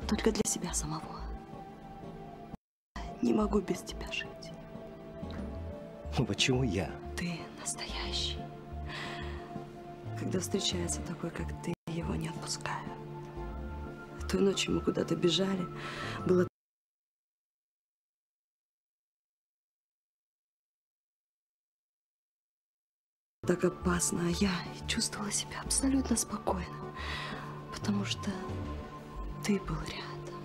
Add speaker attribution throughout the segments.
Speaker 1: только для себя самого. Не могу без тебя жить.
Speaker 2: Ну почему я?
Speaker 1: Ты настоящий. Когда встречается такой, как ты, его не отпускаю. Той ночью мы куда-то бежали. Было так опасно, а я чувствовала себя абсолютно спокойно, потому что ты был рядом.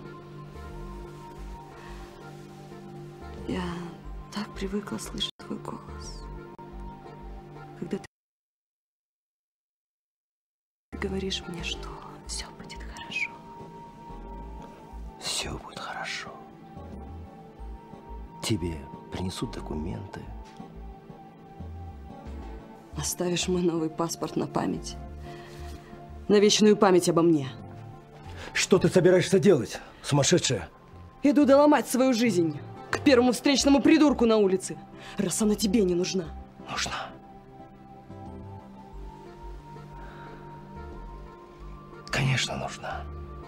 Speaker 1: Я так привыкла слышать твой голос, когда ты говоришь мне, что все будет хорошо.
Speaker 2: Все будет хорошо. Тебе принесут документы.
Speaker 1: Оставишь мой новый паспорт на память. На вечную память обо мне.
Speaker 2: Что ты собираешься делать, сумасшедшая?
Speaker 1: Иду доломать свою жизнь к первому встречному придурку на улице, раз она тебе не нужна.
Speaker 2: Нужна. Конечно, нужна.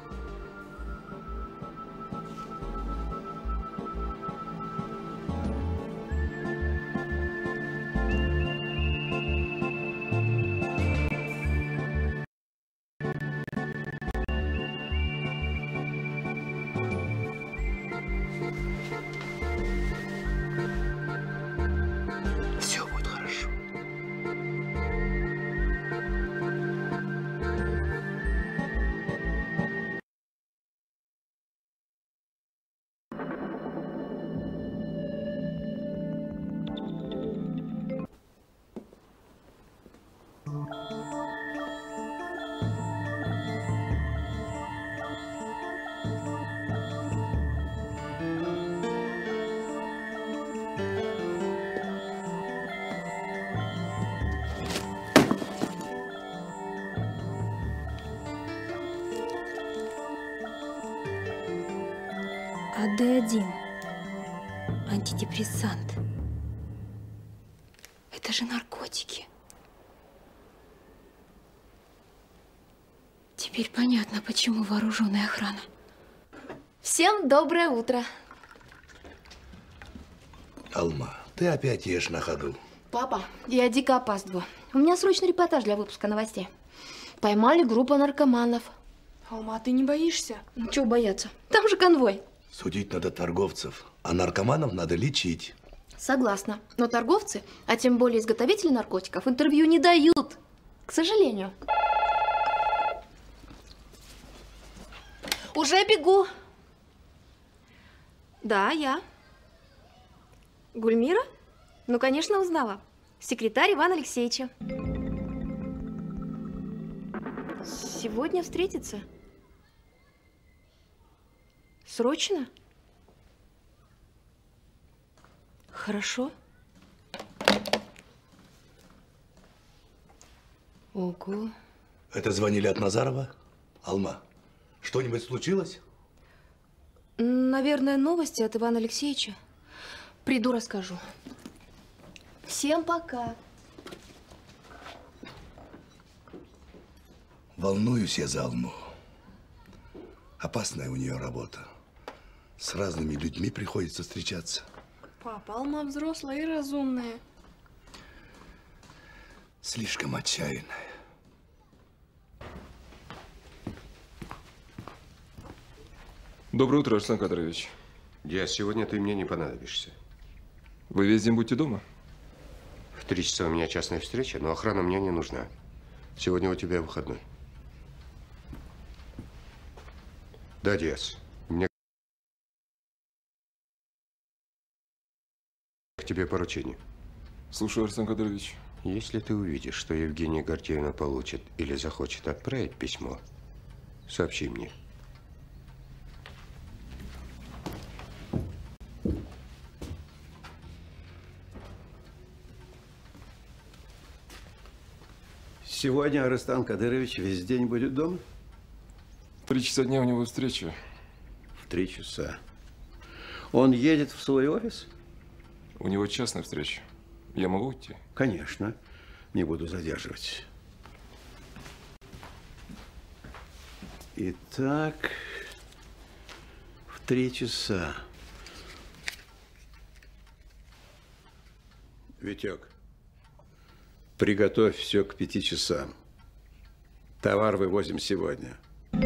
Speaker 2: Все будет хорошо.
Speaker 3: АД1. Антидепрессант. Это же наркотики. Теперь понятно, почему вооруженная охрана.
Speaker 4: Всем доброе утро.
Speaker 5: Алма, ты опять ешь на ходу.
Speaker 4: Папа, я дико опаздываю. У меня срочный репортаж для выпуска новостей. Поймали группу наркоманов.
Speaker 6: Алма, ты не боишься?
Speaker 4: Ну, чего бояться? Там же конвой.
Speaker 5: Судить надо торговцев, а наркоманов надо лечить.
Speaker 4: Согласна. Но торговцы, а тем более изготовители наркотиков, интервью не дают. К сожалению. Уже бегу. Да, я. Гульмира? Ну, конечно, узнала. Секретарь Ивана Алексеевича. Сегодня встретиться? Срочно? Хорошо. Ого.
Speaker 5: Это звонили от Назарова? Алма, что-нибудь случилось?
Speaker 4: Наверное, новости от Ивана Алексеевича. Приду, расскажу. Всем пока.
Speaker 5: Волнуюсь я за Алму. Опасная у нее работа. С разными людьми приходится встречаться.
Speaker 6: Папа, Алма взрослая и разумная.
Speaker 5: Слишком отчаянная.
Speaker 7: Доброе утро, Арслан Кадрович.
Speaker 8: Диас, сегодня ты мне не понадобишься.
Speaker 7: Вы весь день будете дома?
Speaker 8: В 3 часа у меня частная встреча, но охрана мне не нужна. Сегодня у тебя выходной. Да, Диас, у меня к тебе поручение.
Speaker 7: Слушаю, Арслан Кадрович.
Speaker 8: Если ты увидишь, что Евгения Гордеевна получит или захочет отправить письмо, сообщи мне.
Speaker 9: Сегодня Арыстан Кадырович весь день будет дома?
Speaker 7: В 3 часа дня у него встреча.
Speaker 9: В 3 часа. Он едет в свой офис?
Speaker 7: У него частная встреча. Я могу уйти?
Speaker 9: Конечно. Не буду задерживать. Итак, 3 часа. Витек, приготовь все к 5 часам. Товар вывозим сегодня.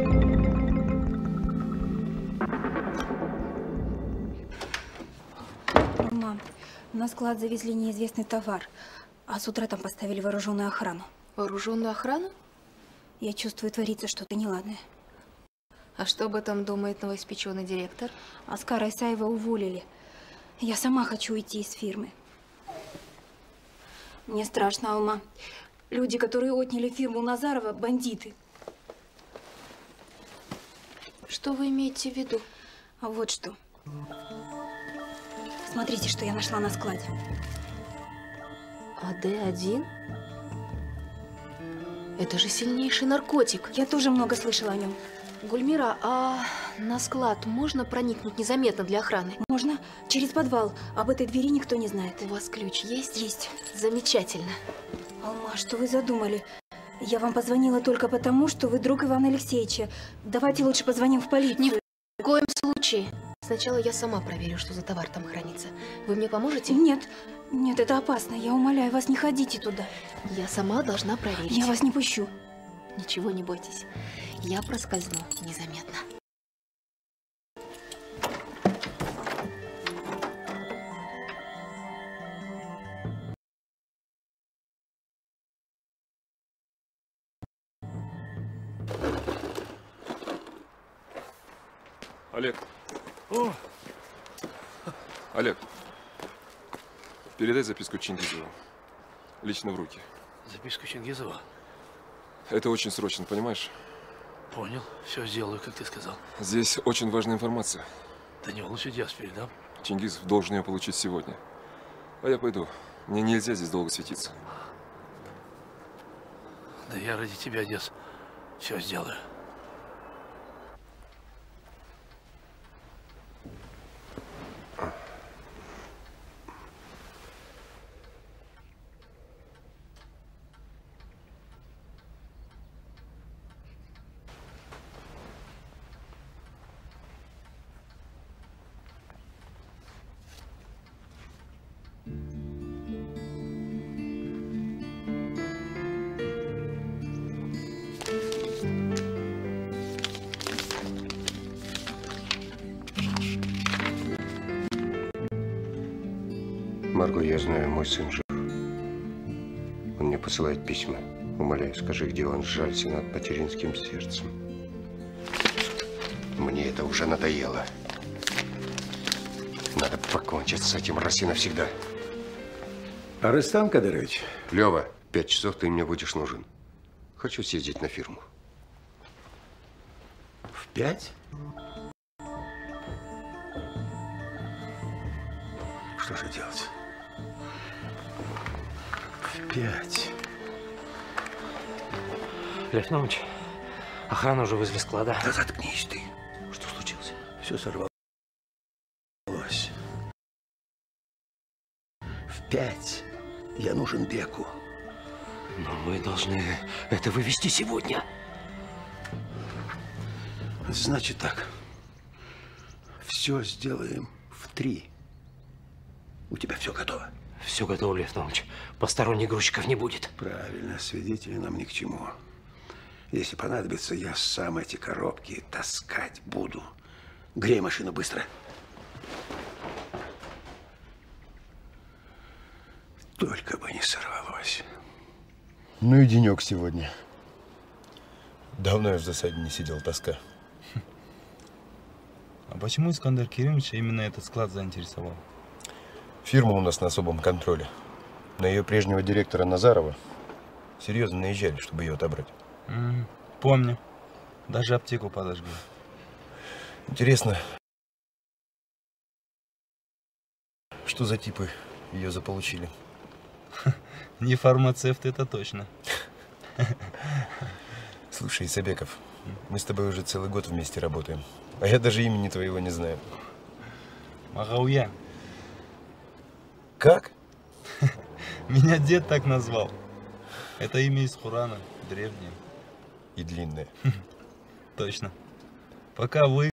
Speaker 3: Мам, на склад завезли неизвестный товар, а с утра там поставили вооруженную охрану.
Speaker 4: Вооруженную охрану?
Speaker 3: Я чувствую, творится что-то неладное.
Speaker 4: А что об этом думает новоиспеченный директор?
Speaker 3: Оскара Исаева уволили. Я сама хочу уйти из фирмы. Мне страшно, Алма. Люди, которые отняли фирму Назарова, бандиты.
Speaker 4: Что вы имеете в виду?
Speaker 3: А вот что. Смотрите, что я нашла на складе.
Speaker 4: АД-1? Это же сильнейший наркотик.
Speaker 3: Я тоже много слышала о нем.
Speaker 4: Гульмира, а на склад можно проникнуть незаметно для охраны?
Speaker 3: Можно. Через подвал. Об этой двери никто не знает.
Speaker 4: У вас ключ есть?
Speaker 3: Есть.
Speaker 4: Замечательно.
Speaker 3: Алма, что вы задумали? Я вам позвонила только потому, что вы друг Ивана Алексеевича. Давайте лучше позвоним в полицию.
Speaker 4: Ни в коем случае. Сначала я сама проверю, что за товар там хранится. Вы мне поможете?
Speaker 3: Нет, нет, это опасно. Я умоляю вас, не ходите туда.
Speaker 4: Я сама должна проверить.
Speaker 3: Я вас не пущу.
Speaker 4: Ничего не бойтесь. Я проскользну незаметно.
Speaker 7: Олег. Олег, передай записку Чингизову. Лично в руки.
Speaker 10: Записку Чингизова?
Speaker 7: Это очень срочно, понимаешь?
Speaker 10: Понял. Все сделаю, как ты сказал.
Speaker 7: Здесь очень важная информация.
Speaker 10: Да не лучше я передам.
Speaker 7: Чингизов должен ее получить сегодня. А я пойду. Мне нельзя здесь долго светиться.
Speaker 10: Да я ради тебя, дед, все сделаю.
Speaker 8: Марго, я знаю, мой сын жив. Он мне посылает письма. Умоляю, скажи, где он, сжалься над материнским сердцем. Мне это уже надоело. Надо покончить с этим раз и навсегда.
Speaker 9: Арыстан Кадырович.
Speaker 8: Лева, 5 часов ты мне будешь нужен. Хочу съездить на фирму.
Speaker 9: В 5? Что же делать? В 5.
Speaker 10: Лев Наумович, охрану уже возле склада.
Speaker 9: Да заткнись ты.
Speaker 10: Что случилось?
Speaker 9: Все сорвалось. В 5 я нужен Беку.
Speaker 10: Но мы должны это вывести сегодня.
Speaker 9: Значит так. Все сделаем в 3. У тебя все готово?
Speaker 10: Все готово, Лев Наумович. Посторонних грузчиков не будет.
Speaker 9: Правильно, свидетели нам ни к чему. Если понадобится, я сам эти коробки таскать буду. Грей машину быстро. Только бы не сорвалось.
Speaker 2: Ну и денек сегодня. Давно я в засаде не сидел, тоска.
Speaker 11: А почему Искандер Керимович именно этот склад заинтересовал?
Speaker 2: Фирма у нас на особом контроле. На ее прежнего директора Назарова серьезно наезжали, чтобы ее отобрать.
Speaker 11: Помню. Даже аптеку подожгли.
Speaker 2: Интересно, что за типы ее заполучили?
Speaker 11: Не фармацевт, это точно.
Speaker 2: Слушай, Исабеков, мы с тобой уже целый год вместе работаем. А я даже имени твоего не знаю.
Speaker 11: Магауян.
Speaker 2: Как?
Speaker 11: Меня дед так назвал. Это имя из Корана, древнее.
Speaker 2: И длинное.
Speaker 11: Точно. Пока вы